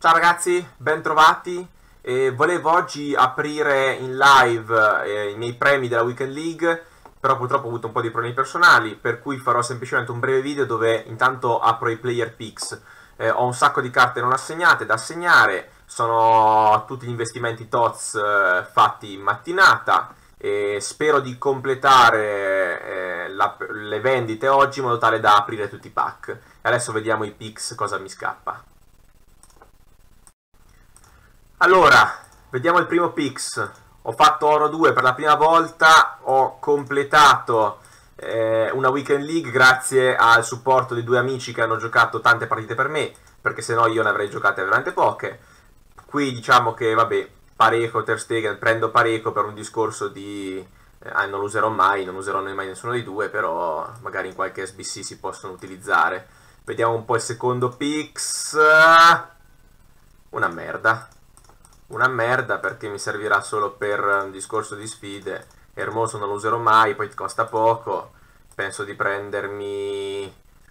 Ciao ragazzi, ben trovati. Volevo oggi aprire in live i miei premi della Weekend League, però purtroppo ho avuto un po' di problemi personali, per cui farò semplicemente un breve video dove intanto apro i player picks. Ho un sacco di carte non assegnate da assegnare, sono tutti gli investimenti TOTS fatti in mattinata e spero di completare le vendite oggi in modo tale da aprire tutti i pack. E adesso vediamo i picks cosa mi scappa. Allora, vediamo il primo picks. Ho fatto oro 2 per la prima volta, ho completato una Weekend League grazie al supporto di due amici che hanno giocato tante partite per me, perché sennò io ne avrei giocate veramente poche. Qui diciamo che, vabbè, Parejo, Ter Stegen, prendo Parejo per un discorso di... non lo userò mai, non userò mai nessuno dei due, però magari in qualche SBC si possono utilizzare. Vediamo un po' il secondo picks. Una merda. Una merda perché mi servirà solo per un discorso di sfide. Hermoso non lo userò mai, poi costa poco. Penso di prendermi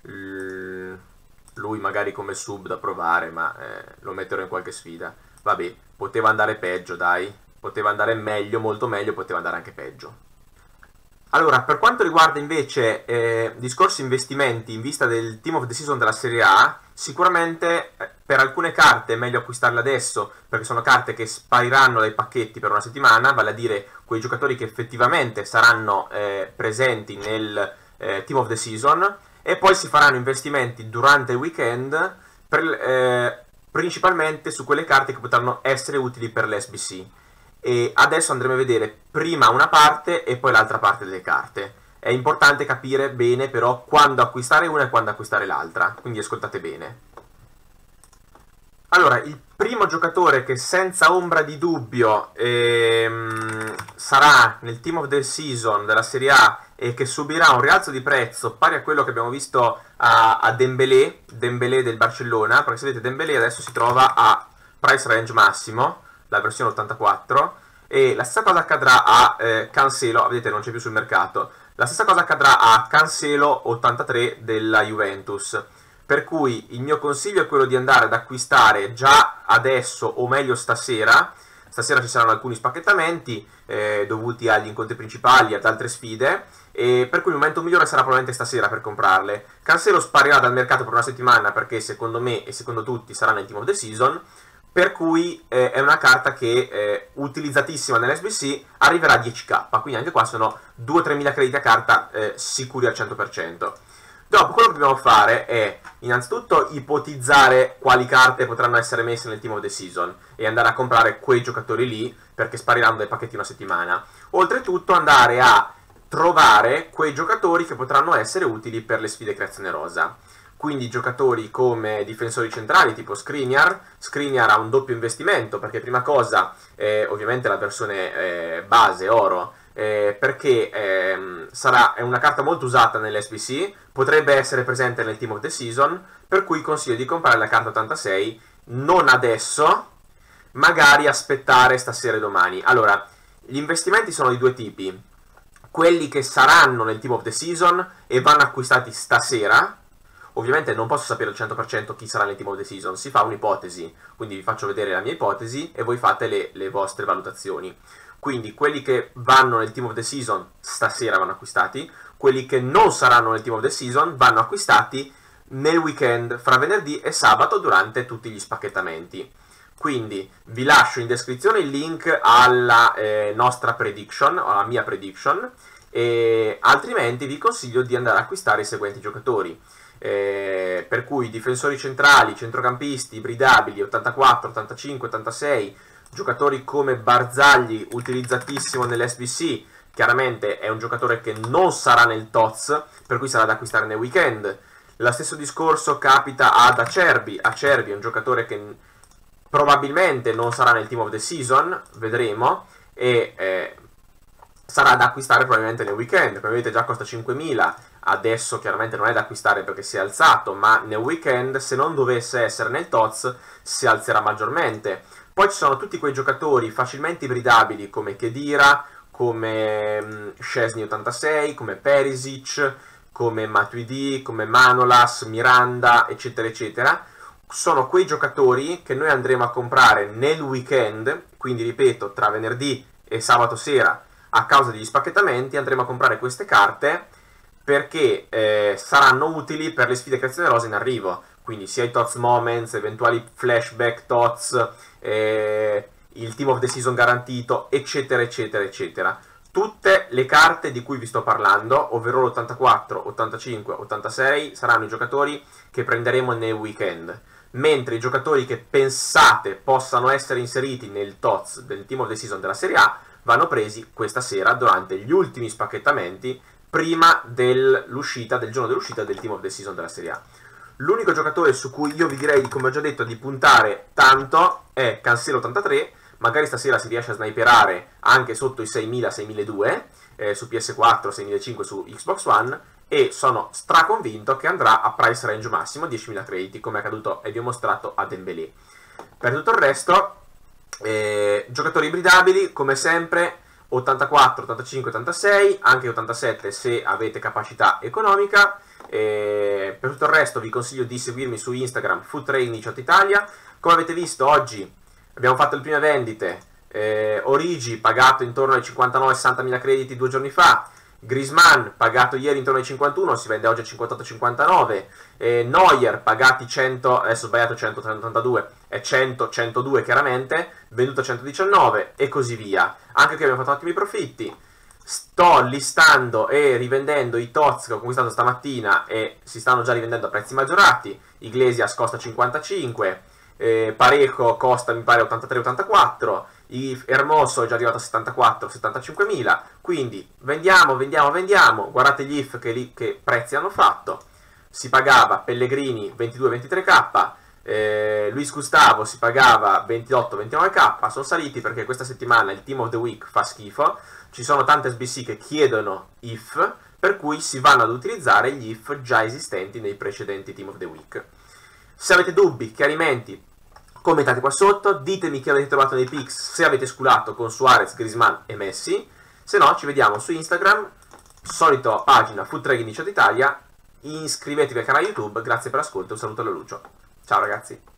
lui magari come sub da provare, ma lo metterò in qualche sfida. Vabbè, poteva andare peggio, dai. Poteva andare meglio, molto meglio, poteva andare anche peggio. Allora, per quanto riguarda invece discorsi investimenti in vista del Team of the Season della Serie A, sicuramente per alcune carte è meglio acquistarle adesso, perché sono carte che spariranno dai pacchetti per una settimana, vale a dire quei giocatori che effettivamente saranno presenti nel Team of the Season, e poi si faranno investimenti durante il weekend, principalmente su quelle carte che potranno essere utili per l'SBC. E adesso andremo a vedere prima una parte e poi l'altra parte delle carte. È importante capire bene però quando acquistare una e quando acquistare l'altra, quindi ascoltate bene. Allora, il primo giocatore che senza ombra di dubbio sarà nel Team of the Season della Serie A e che subirà un rialzo di prezzo pari a quello che abbiamo visto a Dembélé del Barcellona, perché se vedete Dembélé adesso si trova a price range massimo, la versione 84, e la stessa cosa accadrà a Cancelo, vedete non c'è più sul mercato, la stessa cosa accadrà a Cancelo 83 della Juventus, per cui il mio consiglio è quello di andare ad acquistare già adesso o meglio stasera ci saranno alcuni spacchettamenti dovuti agli incontri principali e ad altre sfide, e per cui il momento migliore sarà probabilmente stasera per comprarle. Cancelo sparirà dal mercato per una settimana perché secondo me e secondo tutti sarà nel Team of the Season, per cui è una carta che utilizzatissima nell'SBC arriverà a 10k, quindi anche qua sono 2-3 mila crediti a carta sicuri al 100%. Dopo quello che dobbiamo fare è innanzitutto ipotizzare quali carte potranno essere messe nel Team of the Season e andare a comprare quei giocatori lì perché spariranno dai pacchetti una settimana. Oltretutto andare a trovare quei giocatori che potranno essere utili per le sfide creazione rosa. Quindi giocatori come difensori centrali tipo Skriniar ha un doppio investimento perché prima cosa ovviamente la versione base oro, perché è una carta molto usata nell'SBC, potrebbe essere presente nel Team of the Season, per cui consiglio di comprare la carta 86 non adesso, magari aspettare stasera e domani. Allora, gli investimenti sono di due tipi: quelli che saranno nel Team of the Season e vanno acquistati stasera. Ovviamente non posso sapere al 100% chi sarà nel Team of the Season, si fa un'ipotesi, quindi vi faccio vedere la mia ipotesi e voi fate le vostre valutazioni. Quindi quelli che vanno nel Team of the Season stasera vanno acquistati, quelli che non saranno nel Team of the Season vanno acquistati nel weekend fra venerdì e sabato durante tutti gli spacchettamenti. Quindi vi lascio in descrizione il link alla nostra prediction, o alla mia prediction, e altrimenti vi consiglio di andare a acquistare i seguenti giocatori. Per cui difensori centrali, centrocampisti, ibridabili, 84, 85, 86, giocatori come Barzagli, utilizzatissimo nell'SBC, chiaramente è un giocatore che non sarà nel TOTS, per cui sarà da acquistare nel weekend. Lo stesso discorso capita ad Acerbi è un giocatore che probabilmente non sarà nel Team of the Season, vedremo, e sarà da acquistare probabilmente nel weekend. Come vedete già costa 5.000, adesso chiaramente non è da acquistare perché si è alzato, ma nel weekend, se non dovesse essere nel TOTS, si alzerà maggiormente. Poi ci sono tutti quei giocatori facilmente ibridabili come Khedira, come Szczesny 86, come Perisic, come Matuidi, come Manolas, Miranda, eccetera eccetera, sono quei giocatori che noi andremo a comprare nel weekend, quindi ripeto, tra venerdì e sabato sera, a causa degli spacchettamenti, andremo a comprare queste carte perché saranno utili per le sfide creazione rosa in arrivo, quindi sia i TOTS Moments, eventuali flashback TOTS, il Team of the Season garantito, eccetera, eccetera, eccetera. Tutte le carte di cui vi sto parlando, ovvero l'84, 85, 86, saranno i giocatori che prenderemo nel weekend, mentre i giocatori che pensate possano essere inseriti nel TOTS del Team of the Season della Serie A vanno presi questa sera durante gli ultimi spacchettamenti prima dell'uscita, del giorno dell'uscita del Team of the Season della Serie A. L'unico giocatore su cui io vi direi, come ho già detto, di puntare tanto è Cancelo 83. Magari stasera si riesce a sniperare anche sotto i 6.000, 6.200 su PS4, 6.500 su Xbox One, e sono straconvinto che andrà a price range massimo 10.000 crediti, come è accaduto e vi ho mostrato a Dembélé. Per tutto il resto, giocatori ibridabili, come sempre, 84, 85, 86, anche 87 se avete capacità economica. Per tutto il resto vi consiglio di seguirmi su Instagram, FootTrading18Italia. Come avete visto, oggi abbiamo fatto le prime vendite. Origi pagato intorno ai 59-60 mila crediti 2 giorni fa. Griezmann pagato ieri intorno ai 51, si vende oggi a 58-59. Neuer pagati 100, adesso ho sbagliato, 182, è 100-102 chiaramente, venduto a 119 e così via. Anche qui abbiamo fatto ottimi profitti. Sto listando e rivendendo i TOTS che ho conquistato stamattina e si stanno già rivendendo a prezzi maggiorati. Iglesias costa 55, Parejo costa mi pare 83-84, Hermoso è già arrivato a 74-75 mila, quindi vendiamo, guardate gli if che prezzi hanno fatto. Si pagava Pellegrini 22-23k, Luis Gustavo si pagava 28-29k, sono saliti perché questa settimana il Team of the Week fa schifo, ci sono tante SBC che chiedono if, per cui si vanno ad utilizzare gli if già esistenti nei precedenti Team of the Week. Se avete dubbi, chiarimenti, commentate qua sotto, ditemi chi avete trovato nei picks, se avete sculato con Suarez, Griezmann e Messi, se no ci vediamo su Instagram, solito pagina FootTrading18Italia, iscrivetevi al canale YouTube, grazie per l'ascolto, un saluto da Lucio, ciao ragazzi!